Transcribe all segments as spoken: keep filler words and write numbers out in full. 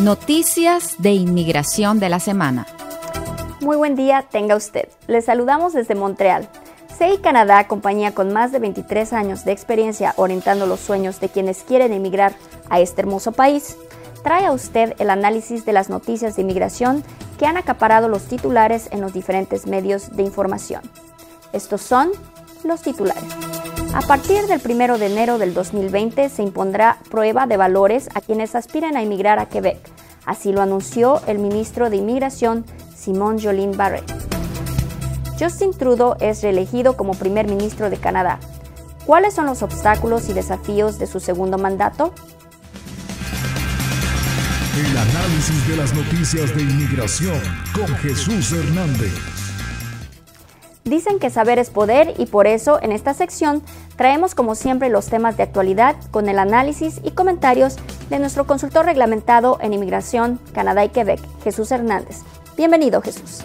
Noticias de inmigración de la semana. Muy buen día tenga usted. Les saludamos desde Montreal. C I Canadá, compañía con más de veintitrés años de experiencia orientando los sueños de quienes quieren emigrar a este hermoso país, trae a usted el análisis de las noticias de inmigración que han acaparado los titulares en los diferentes medios de información. Estos son los titulares. A partir del primero de enero del dos mil veinte se impondrá prueba de valores a quienes aspiren a emigrar a Quebec. Así lo anunció el ministro de Inmigración, Simon Jolin Barrette. Justin Trudeau es reelegido como primer ministro de Canadá. ¿Cuáles son los obstáculos y desafíos de su segundo mandato? El análisis de las noticias de inmigración con Jesús Hernández. Dicen que saber es poder y por eso en esta sección traemos como siempre los temas de actualidad con el análisis y comentarios de nuestro consultor reglamentado en Inmigración, Canadá y Quebec, Jesús Hernández. Bienvenido, Jesús.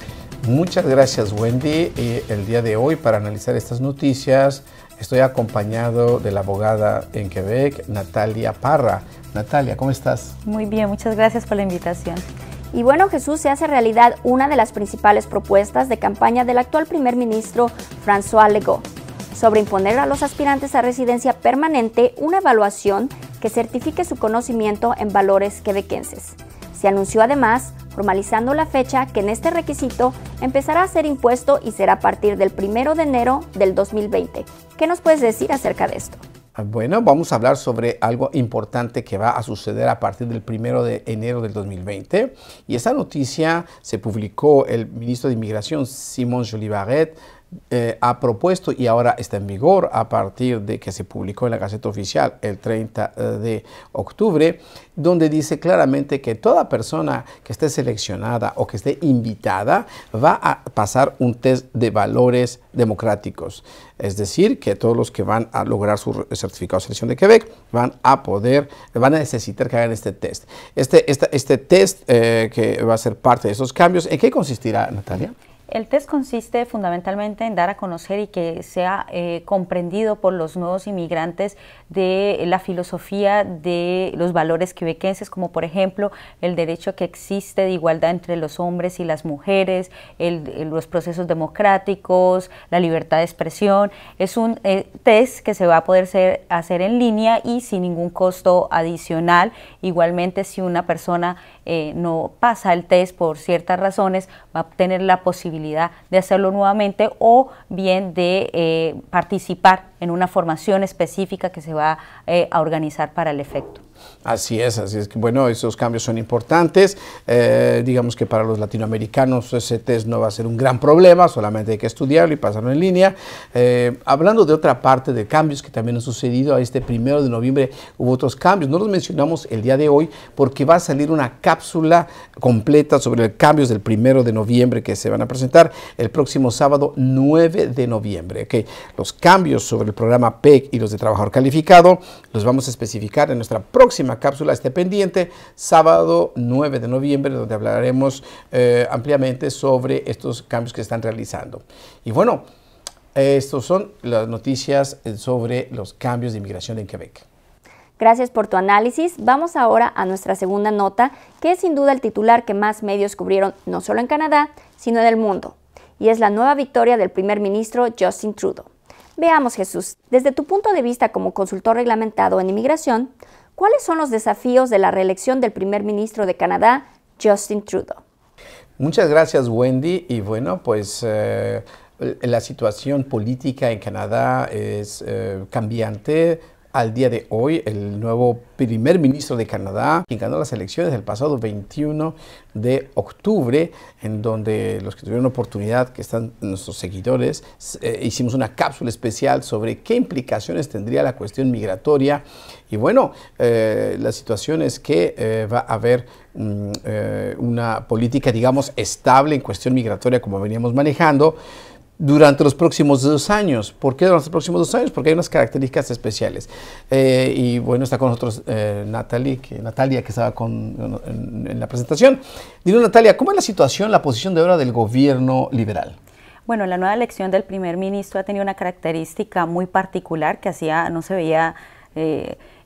Muchas gracias, Wendy. Y el día de hoy, para analizar estas noticias, estoy acompañado de la abogada en Quebec, Natalia Parra. Natalia, ¿cómo estás? Muy bien, muchas gracias por la invitación. Y bueno, Jesús, se hace realidad una de las principales propuestas de campaña del actual primer ministro François Legault sobre imponer a los aspirantes a residencia permanente una evaluación que certifique su conocimiento en valores quebequenses. Se anunció además formalizando la fecha que en este requisito empezará a ser impuesto y será a partir del primero de enero del dos mil veinte. ¿Qué nos puedes decir acerca de esto? Bueno, vamos a hablar sobre algo importante que va a suceder a partir del primero de enero del dos mil veinte. Y esa noticia se publicó, el ministro de Inmigración, Simon Jolin Barrette, Eh, ha propuesto y ahora está en vigor a partir de que se publicó en la Gaceta Oficial el treinta de octubre, donde dice claramente que toda persona que esté seleccionada o que esté invitada va a pasar un test de valores democráticos. Es decir, que todos los que van a lograr su certificado de selección de Quebec van a poder, van a necesitar que hagan este test. Este, este, este test eh, que va a ser parte de esos cambios, ¿en qué consistirá, Natalia? El test consiste fundamentalmente en dar a conocer y que sea eh, comprendido por los nuevos inmigrantes de la filosofía de los valores quebequenses, como por ejemplo el derecho que existe de igualdad entre los hombres y las mujeres, el, el, los procesos democráticos, la libertad de expresión. Es un eh, test que se va a poder ser, hacer en línea y sin ningún costo adicional. Igualmente, si una persona eh, no pasa el test por ciertas razones, va a tener la posibilidad de hacerlo nuevamente o bien de eh, participar en una formación específica que se va eh, a organizar para el efecto. Así es, así es que bueno, esos cambios son importantes. Eh, digamos que para los latinoamericanos ese test no va a ser un gran problema, solamente hay que estudiarlo y pasarlo en línea. Eh, hablando de otra parte de cambios que también han sucedido, a este primero de noviembre hubo otros cambios. No los mencionamos el día de hoy porque va a salir una cápsula completa sobre los cambios del primero de noviembre que se van a presentar el próximo sábado nueve de noviembre. Okay. Los cambios sobre el programa P E C y los de trabajador calificado los vamos a especificar en nuestra próxima próxima cápsula. Esté pendiente, sábado nueve de noviembre, donde hablaremos eh, ampliamente sobre estos cambios que están realizando. Y bueno, eh, estas son las noticias sobre los cambios de inmigración en Quebec. Gracias por tu análisis. Vamos ahora a nuestra segunda nota, que es sin duda el titular que más medios cubrieron no solo en Canadá, sino en el mundo, y es la nueva victoria del primer ministro Justin Trudeau. Veamos, Jesús, desde tu punto de vista como consultor reglamentado en inmigración, ¿cuáles son los desafíos de la reelección del primer ministro de Canadá, Justin Trudeau? Muchas gracias, Wendy. Y bueno, pues eh, la situación política en Canadá es eh, cambiante. Al día de hoy, el nuevo primer ministro de Canadá, quien ganó las elecciones el pasado veintiuno de octubre, en donde los que tuvieron oportunidad, que están nuestros seguidores, eh, hicimos una cápsula especial sobre qué implicaciones tendría la cuestión migratoria. Y bueno, eh, la situación es que eh, va a haber mm, eh, una política, digamos, estable en cuestión migratoria, como veníamos manejando, durante los próximos dos años. ¿Por qué durante los próximos dos años? Porque hay unas características especiales. Eh, y bueno, está con nosotros eh, Natalie, que, Natalia, que estaba con, en, en la presentación. Dile, Natalia, ¿cómo es la situación, la posición de ahora del gobierno liberal? Bueno, la nueva elección del primer ministro ha tenido una característica muy particular que hacía, no se veía eh,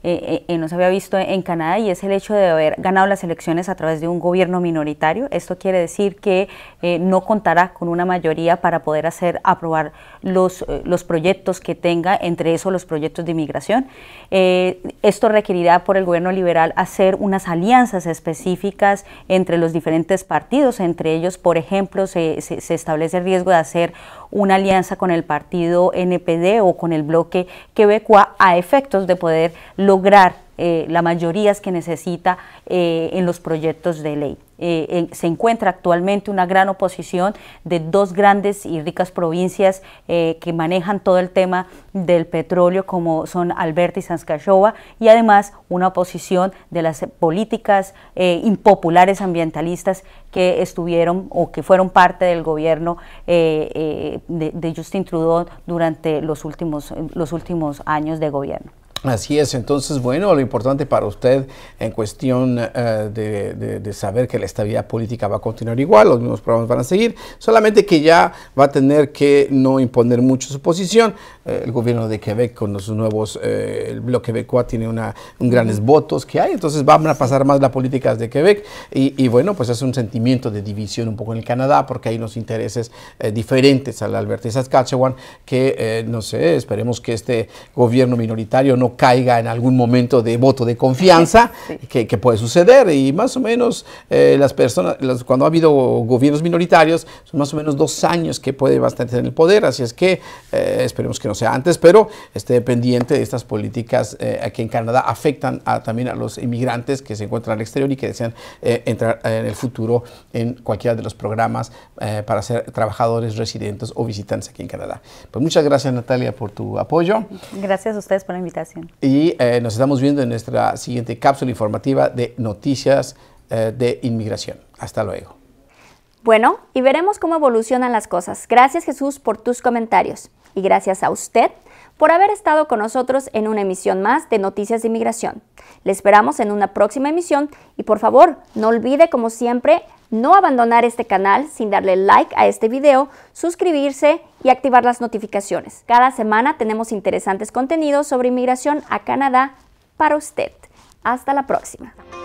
eh, eh, no se había visto en Canadá, y es el hecho de haber ganado las elecciones a través de un gobierno minoritario. Esto quiere decir que eh, no contará con una mayoría para poder hacer aprobar los, eh, los proyectos que tenga, entre esos los proyectos de inmigración. Eh, esto requerirá por el gobierno liberal hacer unas alianzas específicas entre los diferentes partidos. Entre ellos, por ejemplo, se, se, se establece el riesgo de hacer una alianza con el partido N P D o con el bloque quebecois a efectos de poder lograr eh, las mayorías que necesita eh, en los proyectos de ley. Eh, eh, se encuentra actualmente una gran oposición de dos grandes y ricas provincias eh, que manejan todo el tema del petróleo, como son Alberta y Saskatchewan, y además una oposición de las políticas eh, impopulares ambientalistas que estuvieron o que fueron parte del gobierno eh, eh, de, de Justin Trudeau durante los últimos, los últimos años de gobierno. Así es, entonces, bueno, lo importante para usted en cuestión uh, de, de, de saber que la estabilidad política va a continuar igual, los mismos programas van a seguir, solamente que ya va a tener que no imponer mucho su posición. Eh, el gobierno de Quebec con los nuevos, eh, el bloque quebecois tiene una, un grandes votos que hay, entonces van a pasar más las políticas de Quebec y, y bueno, pues es un sentimiento de división un poco en el Canadá porque hay unos intereses eh, diferentes al Alberta y Saskatchewan que, eh, no sé, esperemos que este gobierno minoritario no caiga en algún momento de voto de confianza, sí. que, que puede suceder, y más o menos eh, las personas, las, cuando ha habido gobiernos minoritarios, son más o menos dos años que puede bastante en el poder, así es que eh, esperemos que no sea antes, pero esté pendiente de estas políticas eh, que en Canadá afectan a, también a los inmigrantes que se encuentran al exterior y que desean eh, entrar en el futuro en cualquiera de los programas eh, para ser trabajadores residentes o visitantes aquí en Canadá. Pues muchas gracias, Natalia, por tu apoyo. Gracias a ustedes por la invitación. Y eh, nos estamos viendo en nuestra siguiente cápsula informativa de noticias eh, de inmigración. Hasta luego. Bueno, y veremos cómo evolucionan las cosas. Gracias, Jesús, por tus comentarios. Y gracias a usted por haber estado con nosotros en una emisión más de Noticias de Inmigración. Le esperamos en una próxima emisión y por favor, no olvide, como siempre, no abandonar este canal sin darle like a este video, suscribirse y activar las notificaciones. Cada semana tenemos interesantes contenidos sobre inmigración a Canadá para usted. Hasta la próxima.